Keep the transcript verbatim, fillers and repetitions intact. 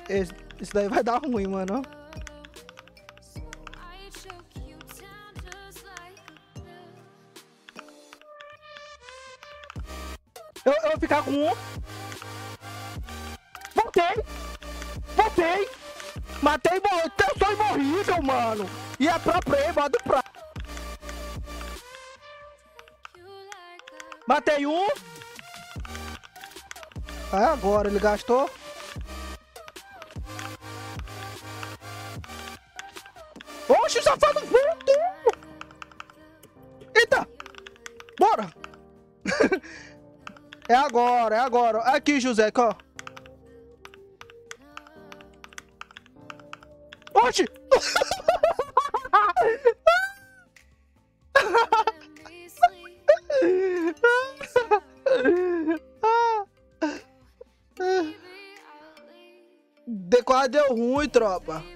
Esse, isso daí vai dar ruim, mano. Eu, eu vou ficar com um. Voltei. Voltei. Matei e morri. Eu sou imorrível, mano. E é pra prêmio, do pra. Matei um. Aí agora ele gastou. Oxe, o safado voltou. Eita. Bora. É agora, é agora. Aqui, José, ó. Oxi! D quatro deu ruim, tropa.